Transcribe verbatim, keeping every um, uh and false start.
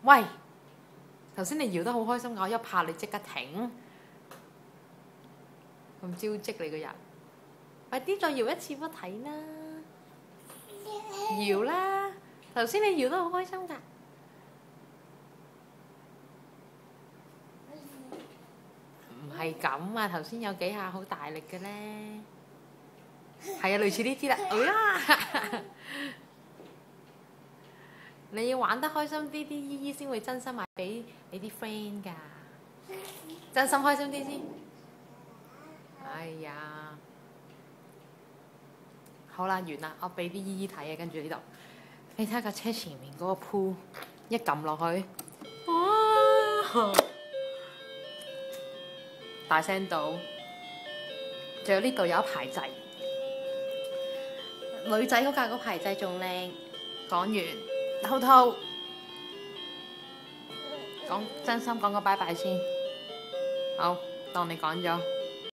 喂，頭先你搖得好開心㗎，我一拍你即刻停，咁招積你個人，快啲再搖一次俾我睇啦，搖啦！頭先你搖得好開心㗎，唔係咁啊！頭先有幾下好大力嘅咧，係啊，類似呢啲啦，哎呀！你要玩得開心啲，啲姨姨先會真心買俾你啲 friend 㗎。真心開心啲先。哎呀，好啦，完啦，我俾啲姨姨睇啊，跟住呢度，你睇下架車前面嗰個鋪，一撳落去，哇！大聲到，仲有呢度有一排掣，女仔嗰架嗰排掣仲靚。講完。滔滔，講真心講個拜拜先，好，當你講咗。